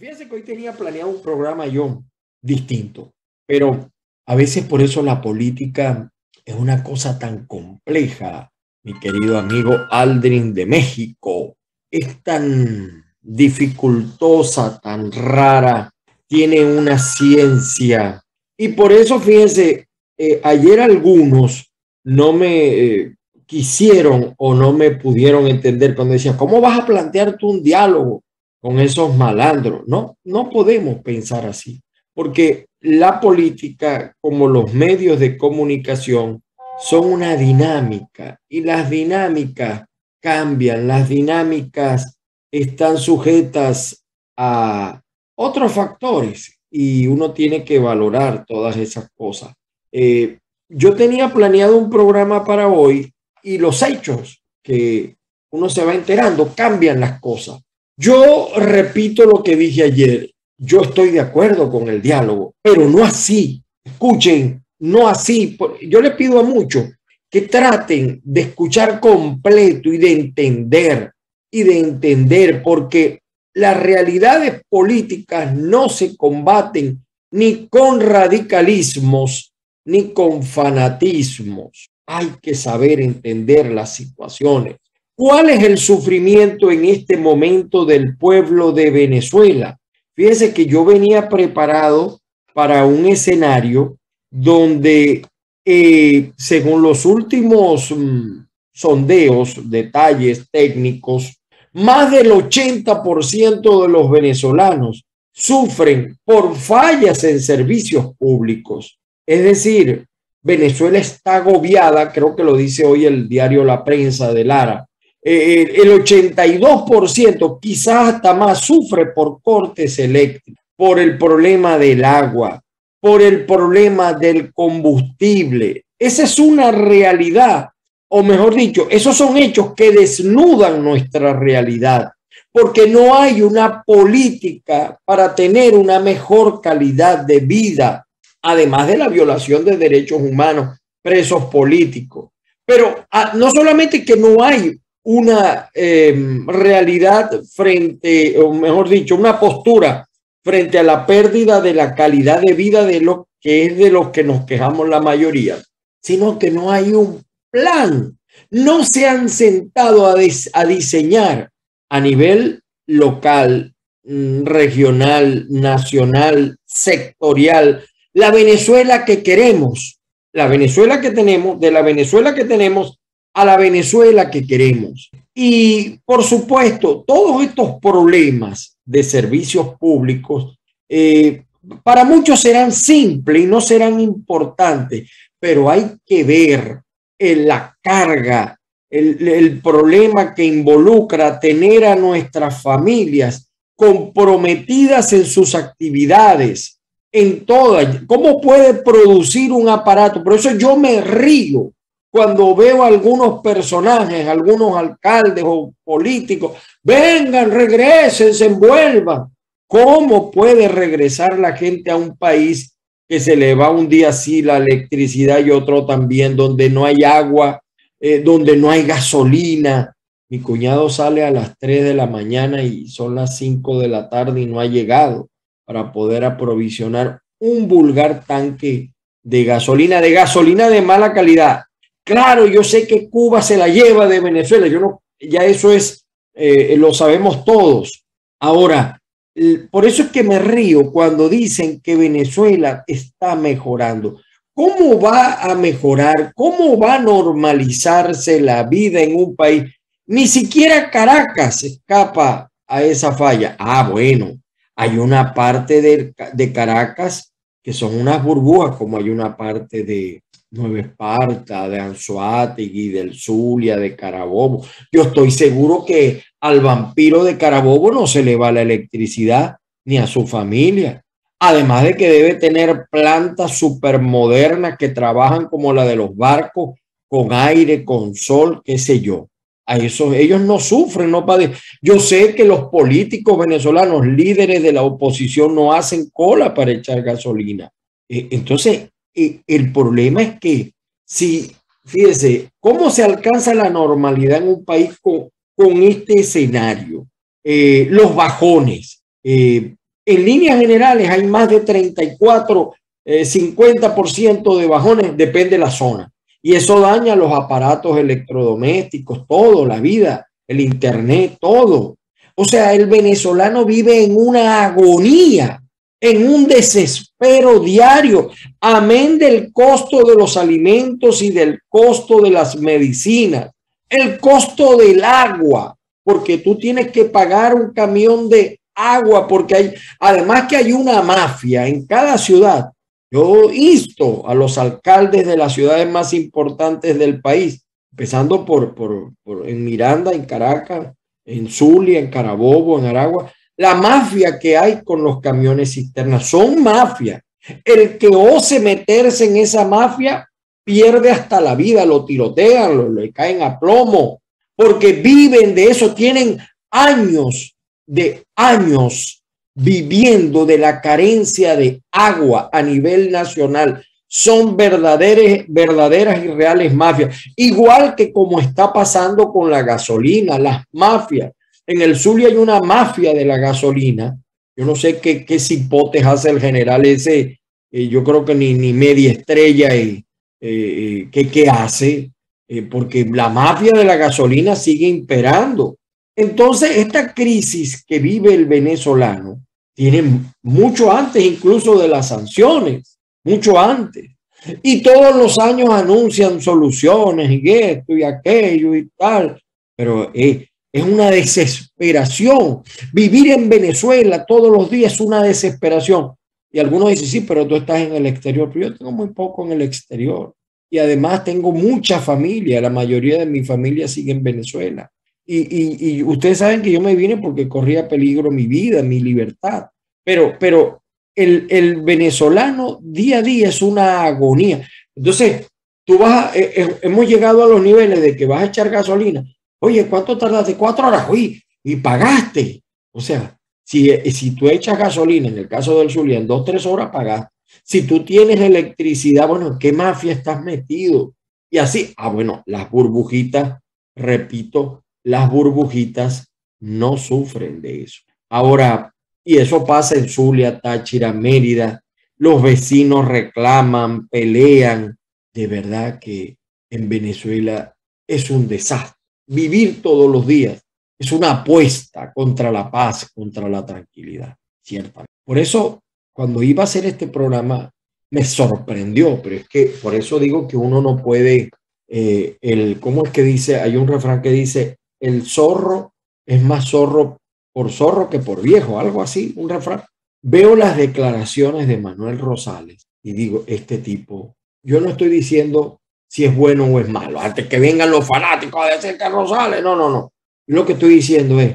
Fíjense que hoy tenía planeado un programa yo distinto, pero a veces por eso la política es una cosa tan compleja, mi querido amigo Aldrin de México. Es tan dificultosa, tan rara, tiene una ciencia. Y por eso, fíjense, ayer algunos no me quisieron o no me pudieron entender cuando decía, ¿cómo vas a plantear tú un diálogo con esos malandros? No, no podemos pensar así, porque la política, como los medios de comunicación, son una dinámica y las dinámicas cambian, las dinámicas están sujetas a otros factores y uno tiene que valorar todas esas cosas. Yo tenía planeado un programa para hoy y los hechos que uno se va enterando cambian las cosas. Yo repito lo que dije ayer. Yo estoy de acuerdo con el diálogo, pero no así. Escuchen, no así. Yo le pido a muchos que traten de escuchar completo y de entender, porque las realidades políticas no se combaten ni con radicalismos ni con fanatismos. Hay que saber entender las situaciones. ¿Cuál es el sufrimiento en este momento del pueblo de Venezuela? Fíjense que yo venía preparado para un escenario donde, según los últimos sondeos, detalles técnicos, más del 80% de los venezolanos sufren por fallas en servicios públicos. Es decir, Venezuela está agobiada, creo que lo dice hoy el diario La Prensa de Lara. El 82%, quizás hasta más, sufre por cortes eléctricos, por el problema del agua, por el problema del combustible. Esa es una realidad, o mejor dicho, esos son hechos que desnudan nuestra realidad, porque no hay una política para tener una mejor calidad de vida, además de la violación de derechos humanos, presos políticos. Pero no solamente que no hay una realidad frente, o mejor dicho, una postura frente a la pérdida de la calidad de vida de lo que es de los que nos quejamos la mayoría, sino que no hay un plan. No se han sentado a diseñar a nivel local, regional, nacional, sectorial, la Venezuela que queremos, la Venezuela que tenemos, de la Venezuela que tenemos a la Venezuela que queremos. Y por supuesto, todos estos problemas de servicios públicos para muchos serán simples y no serán importantes, pero hay que ver la carga, el problema que involucra tener a nuestras familias comprometidas en sus actividades, en todas. ¿Cómo puede producir un aparato? Por eso yo me río cuando veo a algunos personajes, algunos alcaldes o políticos, vengan, regresen, se envuelvan. ¿Cómo puede regresar la gente a un país que se le va un día así la electricidad y otro también, donde no hay agua, donde no hay gasolina? Mi cuñado sale a las 3 de la mañana y son las 5 de la tarde y no ha llegado para poder aprovisionar un vulgar tanque de gasolina de mala calidad. Claro, yo sé que Cuba se la lleva de Venezuela, yo no, ya eso es, lo sabemos todos. Ahora, por eso es que me río cuando dicen que Venezuela está mejorando. ¿Cómo va a mejorar? ¿Cómo va a normalizarse la vida en un país? Ni siquiera Caracas escapa a esa falla. Ah, bueno, hay una parte de Caracas que son unas burbujas, como hay una parte de Nueva Esparta, de Anzoátegui, del Zulia, de Carabobo. Yo estoy seguro que al vampiro de Carabobo no se le va la electricidad ni a su familia. Además de que debe tener plantas supermodernas que trabajan como la de los barcos, con aire, con sol, qué sé yo. A eso ellos no sufren, no padecen. Yo sé que los políticos venezolanos, líderes de la oposición, no hacen cola para echar gasolina. Entonces, el problema es que si, fíjese, ¿cómo se alcanza la normalidad en un país con este escenario? Los bajones. En líneas generales hay más de 34, 50% de bajones, depende de la zona. Y eso daña los aparatos electrodomésticos, todo, la vida, el internet, todo. O sea, el venezolano vive en una agonía, en un desespero diario, amén del costo de los alimentos y del costo de las medicinas, el costo del agua, porque tú tienes que pagar un camión de agua, porque hay, además que hay una mafia en cada ciudad. Yo insto a los alcaldes de las ciudades más importantes del país, empezando en Miranda, en Caracas, en Zulia, en Carabobo, en Aragua, la mafia que hay con los camiones cisternas. Son mafia. El que ose meterse en esa mafia pierde hasta la vida, lo tirotean, le caen a plomo, porque viven de eso, tienen años viviendo de la carencia de agua a nivel nacional. Son verdaderas y reales mafias, igual que como está pasando con la gasolina, las mafias. En el Zulia hay una mafia de la gasolina. Yo no sé qué cipotes hace el general ese, yo creo que ni media estrella, ¿qué hace? Porque la mafia de la gasolina sigue imperando. Entonces, esta crisis que vive el venezolano tiene mucho antes incluso de las sanciones, mucho antes. Y todos los años anuncian soluciones y esto y aquello y tal, pero es una desesperación. Vivir en Venezuela todos los días es una desesperación. Y algunos dicen, sí, pero tú estás en el exterior, pero yo tengo muy poco en el exterior. Y además tengo mucha familia, la mayoría de mi familia sigue en Venezuela. Y ustedes saben que yo me vine porque corría peligro mi vida, mi libertad. Pero el venezolano día a día es una agonía. Entonces, hemos llegado a los niveles de que vas a echar gasolina. Oye, ¿cuánto tardaste? 4 horas. Uy, y pagaste. O sea, si tú echas gasolina, en el caso del Zulia, en 2, 3 horas pagaste. Si tú tienes electricidad, bueno, ¿en qué mafia estás metido? Y así, bueno, las burbujitas, repito, las burbujitas no sufren de eso. Ahora, y eso pasa en Zulia, Táchira, Mérida, los vecinos reclaman, pelean. De verdad que en Venezuela es un desastre. Vivir todos los días es una apuesta contra la paz, contra la tranquilidad, ciertamente. Por eso, cuando iba a hacer este programa, me sorprendió, pero es que por eso digo que uno no puede, ¿cómo es que dice? Hay un refrán que dice, el zorro es más zorro por zorro que por viejo, algo así, un refrán. Veo las declaraciones de Manuel Rosales y digo, este tipo, yo no estoy diciendo si es bueno o es malo, antes que vengan los fanáticos a decir que Rosales, no. Lo que estoy diciendo es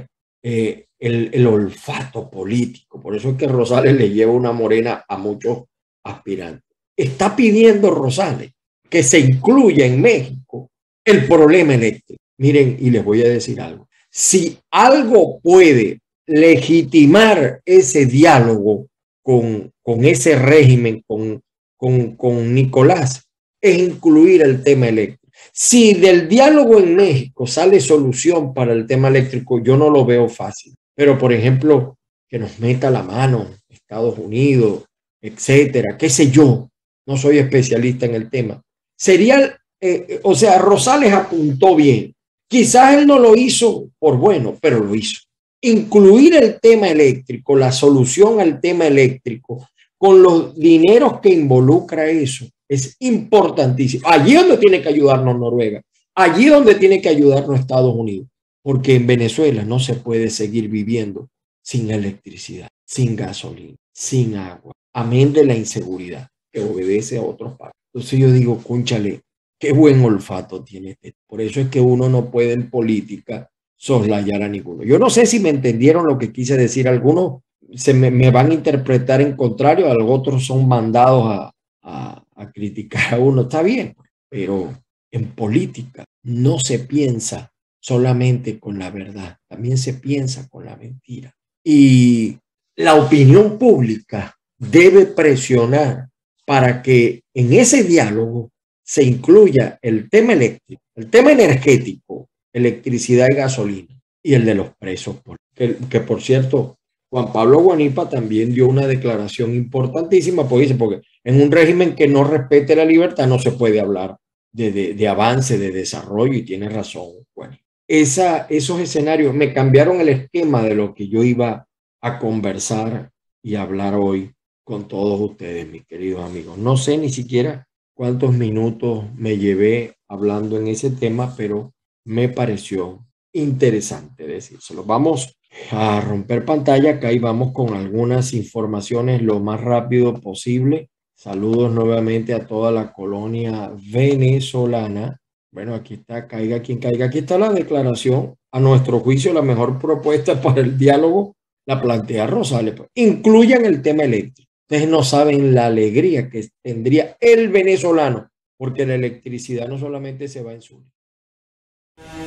el olfato político, por eso es que Rosales le lleva una morena a muchos aspirantes. Está pidiendo Rosales que se incluya en México el problema eléctrico. Miren, y les voy a decir algo. Si algo puede legitimar ese diálogo con ese régimen, con Nicolás, es incluir el tema eléctrico. Si del diálogo en México sale solución para el tema eléctrico, yo no lo veo fácil. Pero, por ejemplo, que nos meta la mano Estados Unidos, etcétera, qué sé yo, no soy especialista en el tema. Sería, o sea, Rosales apuntó bien. Quizás él no lo hizo por bueno, pero lo hizo. Incluir el tema eléctrico, la solución al tema eléctrico, con los dineros que involucra eso, es importantísimo. Allí donde tiene que ayudarnos Noruega, allí donde tiene que ayudarnos Estados Unidos, porque en Venezuela no se puede seguir viviendo sin electricidad, sin gasolina, sin agua, amén de la inseguridad que obedece a otros países. Entonces yo digo, cónchale, qué buen olfato tiene este. Por eso es que uno no puede en política soslayar a ninguno. Yo no sé si me entendieron lo que quise decir. Algunos me van a interpretar en contrario, los otros son mandados a criticar a uno. Está bien, pero en política no se piensa solamente con la verdad, también se piensa con la mentira. Y la opinión pública debe presionar para que en ese diálogo se incluya el tema eléctrico, el tema energético, electricidad y gasolina, y el de los presos, que por cierto, Juan Pablo Guanipa también dio una declaración importantísima, porque dice, porque en un régimen que no respete la libertad no se puede hablar de avance, de desarrollo, y tiene razón, Guanipa. Esos escenarios me cambiaron el esquema de lo que yo iba a conversar y hablar hoy con todos ustedes, mis queridos amigos. No sé ni siquiera cuántos minutos me llevé hablando en ese tema, pero me pareció interesante decírselo. Vamos a romper pantalla acá y vamos con algunas informaciones lo más rápido posible. Saludos nuevamente a toda la colonia venezolana. Bueno, aquí está, caiga quien caiga. Aquí está la declaración. A nuestro juicio, la mejor propuesta para el diálogo la plantea Rosales. Pues, incluyan el tema eléctrico. Ustedes no saben la alegría que tendría el venezolano, porque la electricidad no solamente se va en Zulia.